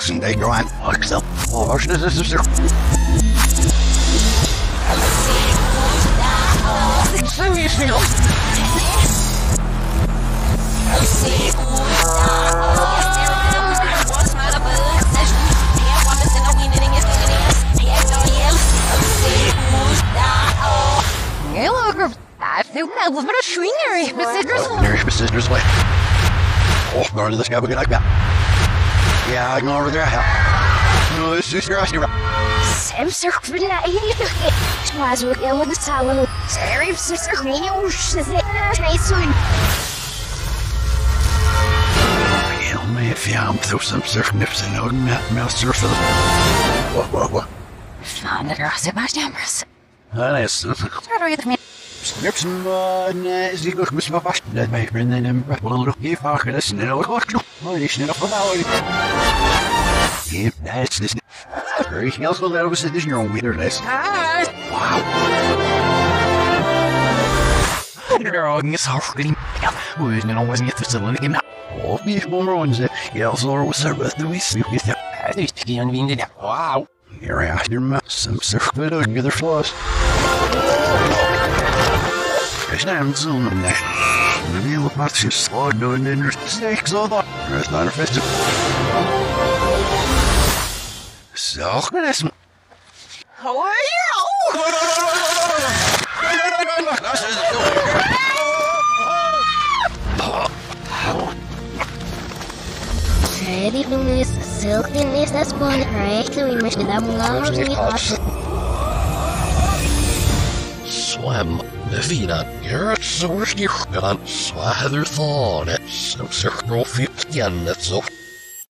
and they go on. Like so. Oh, this is I think that was a shringery, Miss Sisters way. Oh, going to this guy, we like that. Yeah, I can over there. No, this is your Sam circle na iito. Mas wag yung magsasawa. Sarap sa circle yung tracer. Hell me if I'm through some surf nips and no mouse surf. What? Fan the grass in my chambers. Nice. Snips and is he good? Miss Papa, that may bring them back. Well, if I could listen, it'll look like you know, if that's this. Everything else will let us sit in your own weather list. Wow. Girl, it's hard. Wasn't it always get this little game? Oh, me more ones. Yeah, also was there with the weeks. I think to get unveiled. Wow. Here I asked your mouth some circuit of other flaws. It's not soon on that. Maybe we'll watch you slow doing the snakes all the. It's not a festival. So, that's. How are you? Teddy Lumis, silkiness, that's one, right? We must have long Swam, the fina, Garrett Source, you got swather thought, so circle 50 and that's so.